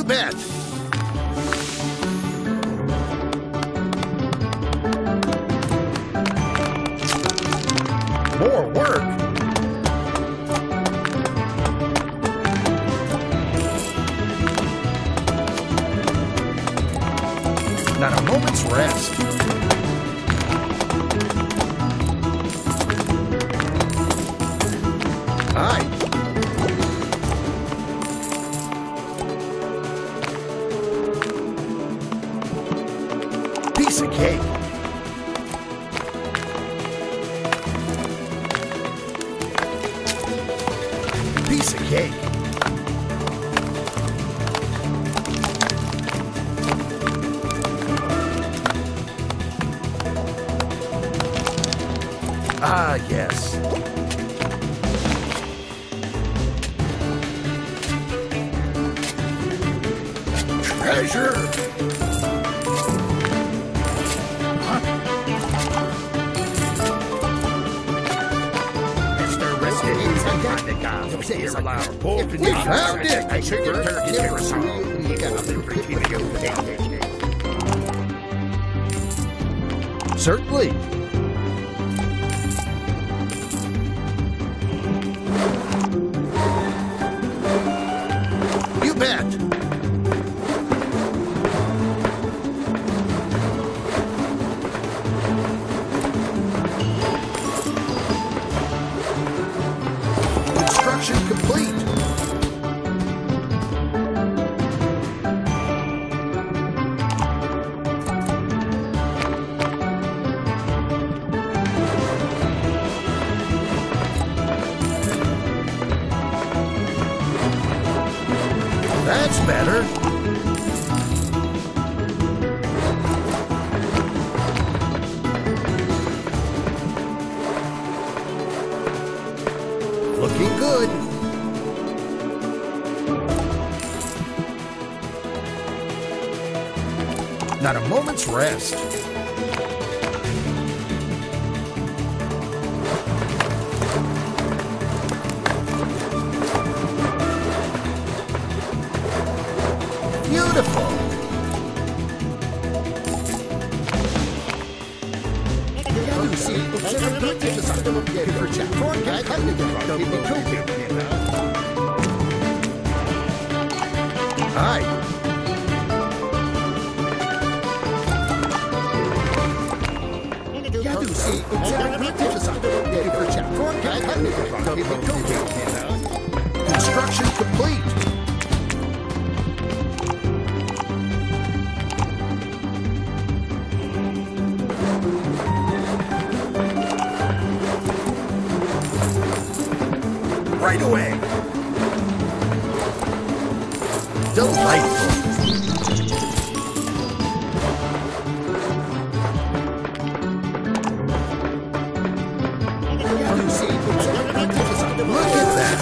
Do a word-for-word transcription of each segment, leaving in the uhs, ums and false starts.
You bet. More work. Not a moment's rest. Aye. Piece of cake. Piece of cake. Ah, yes. Treasure. Huh? Mister Risky, I got the guy. Here's a loud. We found it. I should have heard it for some. You got nothing for T V. Certainly. You bet. Construction complete. That's better. Looking good. Not a moment's rest. Beautiful. Hi. Construction complete. Right away. Delightful. Look at that.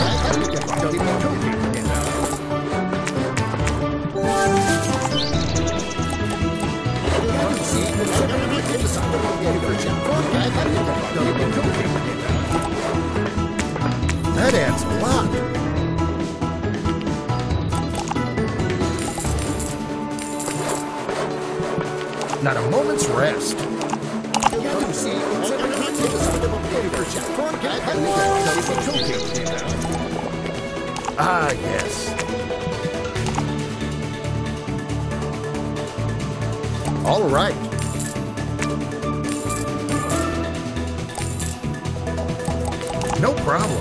That adds a lot. Not a moment's rest. Ah, yes. All right. No problem.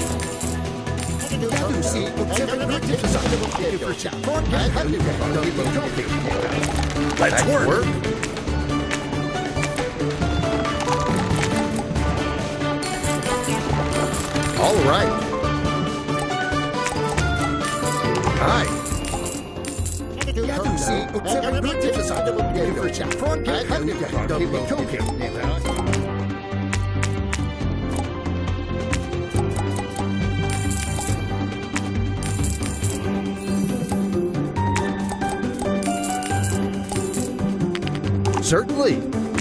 Let's work. work. All right. Hi. Certainly.